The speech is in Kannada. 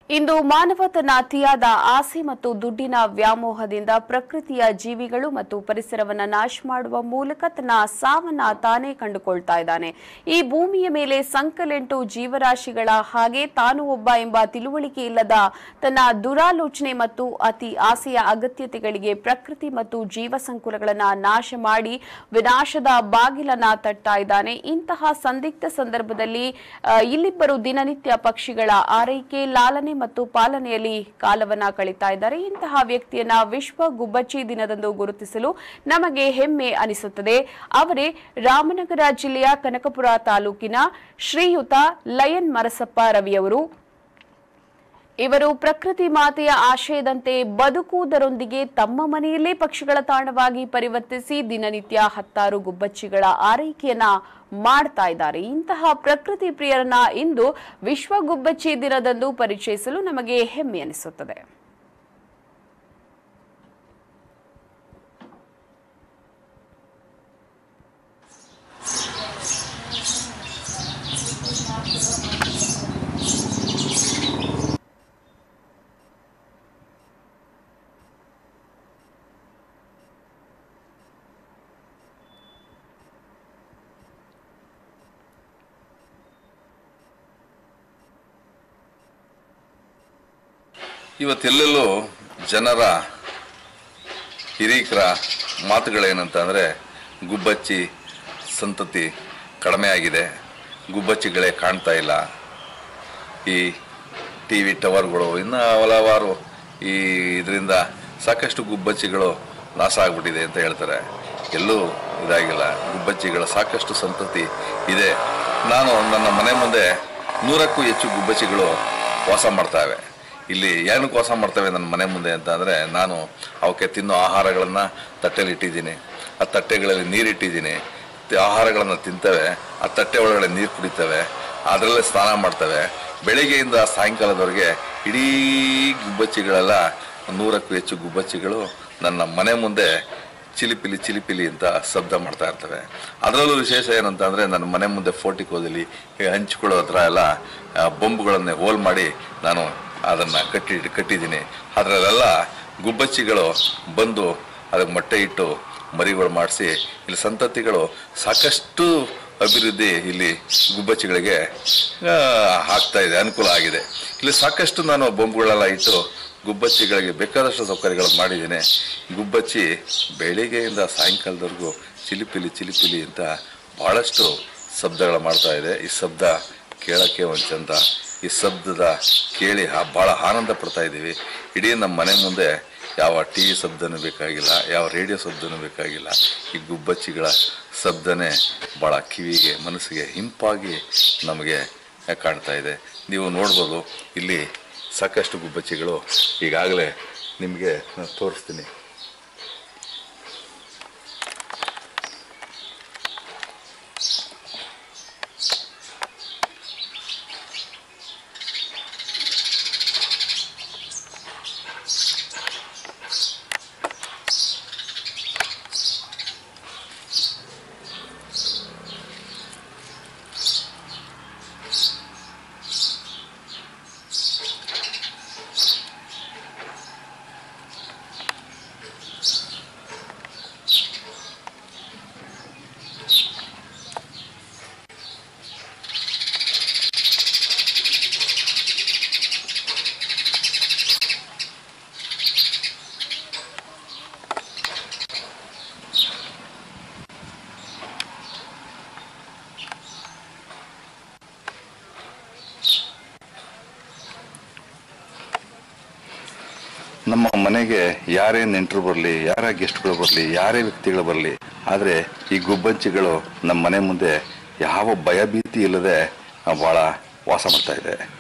ಇಂದು ಮಾನವ ತನ್ನ ಅತಿಯಾದ ಆಸೆ ಮತ್ತು ದುಡ್ಡಿನ ವ್ಯಾಮೋಹದಿಂದ ಪ್ರಕೃತಿಯ ಜೀವಿಗಳು ಮತ್ತು ಪರಿಸರವನ್ನು ನಾಶ ಮಾಡುವ ಮೂಲಕ ತನ್ನ ಸಾವನ್ನ ತಾನೇ ಕಂಡುಕೊಳ್ತಾ ಇದ್ದಾನೆ. ಈ ಭೂಮಿಯ ಮೇಲೆ ಸಂಕಲೆಂಟು ಜೀವರಾಶಿಗಳ ಹಾಗೆ ತಾನು ಒಬ್ಬ ಎಂಬ ತಿಳುವಳಿಕೆ ಇಲ್ಲದ ತನ್ನ ದುರಾಲೋಚನೆ ಮತ್ತು ಅತಿ ಆಸೆಯ ಅಗತ್ಯತೆಗಳಿಗೆ ಪ್ರಕೃತಿ ಮತ್ತು ಜೀವ ಸಂಕುಲಗಳನ್ನು ನಾಶ ಮಾಡಿ ವಿನಾಶದ ಬಾಗಿಲನ್ನ ತಟ್ತಾ ಇದ್ದಾನೆ. ಇಂತಹ ಸಂದಿಗ್ಧ ಸಂದರ್ಭದಲ್ಲಿ ಇಲ್ಲಿಬ್ಬರು ದಿನನಿತ್ಯ ಪಕ್ಷಿಗಳ ಆರೈಕೆ, ಲಾಲನೆ ಮತ್ತು ಪಾಲನೆಯಲ್ಲಿ ಕಾಲವನ್ನ ಕಳೀತಾ ಇದ್ದಾರೆ. ಇಂತಹ ವ್ಯಕ್ತಿಯನ್ನ ವಿಶ್ವ ಗುಬ್ಬಚ್ಚಿ ದಿನದಂದು ಗುರುತಿಸಲು ನಮಗೆ ಹೆಮ್ಮೆ ಅನಿಸುತ್ತದೆ. ಅವರೇ ರಾಮನಗರ ಜಿಲ್ಲೆಯ ಕನಕಪುರ ತಾಲೂಕಿನ ಶ್ರೀಯುತ ಲಯನ್ ಮರಸಪ್ಪ ರವಿಯವರು. ಇವರು ಪ್ರಕೃತಿ ಮಾತೆಯ ಆಶಯದಂತೆ ಬದುಕುವುದರೊಂದಿಗೆ ತಮ್ಮ ಮನೆಯಲ್ಲೇ ಪಕ್ಷಿಗಳ ತಾಣವಾಗಿ ಪರಿವರ್ತಿಸಿ ದಿನನಿತ್ಯ 10 ಗುಬ್ಬಚ್ಚಿಗಳ ಆರೈಕೆಯನ್ನ ಮಾಡ್ತಾ ಇದ್ದಾರೆ. ಇಂತಹ ಪ್ರಕೃತಿ ಪ್ರಿಯರನ್ನ ಇಂದು ವಿಶ್ವ ಗುಬ್ಬಚ್ಚಿ ದಿನದಂದು ಪರಿಚಯಿಸಲು ನಮಗೆ ಹೆಮ್ಮೆ ಅನಿಸುತ್ತದೆ. ಇವತ್ತೆಲ್ಲೆಲ್ಲೂ ಜನರ ಹಿರೀಕರ ಮಾತುಗಳೇನಂತ ಅಂದರೆ ಗುಬ್ಬಚ್ಚಿ ಸಂತತಿ ಕಡಿಮೆ ಆಗಿದೆ, ಗುಬ್ಬಚ್ಚಿಗಳೇ ಕಾಣ್ತಾ ಇಲ್ಲ, ಈ ಟಿ ವಿ ಟವರ್ಗಳು ಇನ್ನು ಹಲವಾರು ಈ ಇದರಿಂದ ಸಾಕಷ್ಟು ಗುಬ್ಬಚ್ಚಿಗಳು ನಾಶ ಆಗಿಬಿಟ್ಟಿದೆ ಅಂತ ಹೇಳ್ತಾರೆ. ಎಲ್ಲೂ ಇದಾಗಿಲ್ಲ, ಗುಬ್ಬಚ್ಚಿಗಳ ಸಾಕಷ್ಟು ಸಂತತಿ ಇದೆ. ನಾನು ನನ್ನ ಮನೆ ಮುಂದೆ 100ಕ್ಕೂ ಹೆಚ್ಚು ಗುಬ್ಬಚ್ಚಿಗಳು ವಾಸ ಮಾಡ್ತಾವೆ. ಇಲ್ಲಿ ಏನಕ್ಕೆ ವಾಸ ಮಾಡ್ತವೆ ನನ್ನ ಮನೆ ಮುಂದೆ ಅಂತ ಅಂದರೆ, ನಾನು ಅವಕ್ಕೆ ತಿನ್ನೋ ಆಹಾರಗಳನ್ನು ತಟ್ಟೆಯಲ್ಲಿ ಇಟ್ಟಿದ್ದೀನಿ, ಆ ತಟ್ಟೆಗಳಲ್ಲಿ ನೀರಿಟ್ಟಿದ್ದೀನಿ, ಆಹಾರಗಳನ್ನು ತಿಂತವೆ, ಆ ತಟ್ಟೆ ಒಳಗಡೆ ನೀರು ಕುಡಿತವೆ, ಅದರಲ್ಲೇ ಸ್ನಾನ ಮಾಡ್ತವೆ. ಬೆಳಿಗ್ಗೆಯಿಂದ ಸಾಯಂಕಾಲದವರೆಗೆ ಇಡೀ ಗುಬ್ಬಚ್ಚಿಗಳೆಲ್ಲ 100ಕ್ಕೂ ಹೆಚ್ಚು ಗುಬ್ಬಚ್ಚಿಗಳು ನನ್ನ ಮನೆ ಮುಂದೆ ಚಿಲಿಪಿಲಿ ಚಿಲಿಪಿಲಿ ಅಂತ ಶಬ್ದ ಮಾಡ್ತಾ ಇರ್ತವೆ. ಅದರಲ್ಲೂ ವಿಶೇಷ ಏನಂತ ಅಂದರೆ, ನನ್ನ ಮನೆ ಮುಂದೆ ಫೋರ್ಟಿಕೋದಲ್ಲಿ ಹಂಚ್ಕೊಳ್ಳೋ ಹತ್ರ ಎಲ್ಲ ಬೊಂಬುಗಳನ್ನೇ ಹೋಲ್ ಮಾಡಿ ನಾನು ಅದನ್ನು ಕಟ್ಟಿದ್ದೀನಿ. ಅದರಲ್ಲೆಲ್ಲ ಗುಬ್ಬಚ್ಚಿಗಳು ಬಂದು ಅದಕ್ಕೆ ಮೊಟ್ಟೆ ಇಟ್ಟು ಮರಿಗಳು ಮಾಡಿಸಿ ಇಲ್ಲಿ ಸಂತತಿಗಳು ಸಾಕಷ್ಟು ಅಭಿವೃದ್ಧಿ ಇಲ್ಲಿ ಗುಬ್ಬಚ್ಚಿಗಳಿಗೆ ಆಗ್ತಾ ಇದೆ, ಅನುಕೂಲ ಆಗಿದೆ. ಇಲ್ಲಿ ಸಾಕಷ್ಟು ನಾನು ಬೊಂಬುಗಳೆಲ್ಲ ಇಟ್ಟು ಗುಬ್ಬಚ್ಚಿಗಳಿಗೆ ಬೇಕಾದಷ್ಟು ಸೌಕರ್ಯಗಳು ಮಾಡಿದ್ದೀನಿ. ಗುಬ್ಬಚ್ಚಿ ಬೆಳಿಗ್ಗೆಯಿಂದ ಸಾಯಂಕಾಲದವರೆಗೂ ಚಿಲಿಪಿಲಿ ಚಿಲಿಪಿಲಿ ಅಂತ ಭಾಳಷ್ಟು ಶಬ್ದಗಳು ಮಾಡ್ತಾ ಇದೆ. ಈ ಶಬ್ದ ಕೇಳೋಕ್ಕೆ ಒಂದು ಚಂದ, ಈ ಶಬ್ದದ ಕೇಳಿ ಭಾಳ ಆನಂದ ಪಡ್ತಾ ಇದ್ದೀವಿ. ಇಡೀ ನಮ್ಮ ಮನೆ ಮುಂದೆ ಯಾವ ಟಿ ವಿ ಶಬ್ದನೂ ಬೇಕಾಗಿಲ್ಲ, ಯಾವ ರೇಡಿಯೋ ಶಬ್ದನೂ ಬೇಕಾಗಿಲ್ಲ. ಈ ಗುಬ್ಬಚ್ಚಿಗಳ ಶಬ್ದನೇ ಭಾಳ ಕಿವಿಗೆ ಮನಸ್ಸಿಗೆ ಇಂಪಾಗಿ ನಮಗೆ ಕಾಣ್ತಾ ಇದೆ. ನೀವು ನೋಡ್ಬೋದು, ಇಲ್ಲಿ ಸಾಕಷ್ಟು ಗುಬ್ಬಚ್ಚಿಗಳು ಈಗಾಗಲೇ ನಿಮಗೆ ನಾನು ತೋರಿಸ್ತೀನಿ. ನಮ್ಮ ಮನೆಗೆ ಯಾರೇ ನೆಂಟರು ಬರಲಿ, ಯಾರೇ ಗೆಸ್ಟ್ಗಳು ಬರಲಿ, ಯಾರೇ ವ್ಯಕ್ತಿಗಳು ಬರಲಿ, ಆದರೆ ಈ ಗುಬ್ಬಚ್ಚಿಗಳು ನಮ್ಮ ಮನೆ ಮುಂದೆ ಯಾವ ಭಯ ಭೀತಿ ಇಲ್ಲದೆ ಭಾಳ ವಾಸ ಮಾಡ್ತಾ ಇದೆ.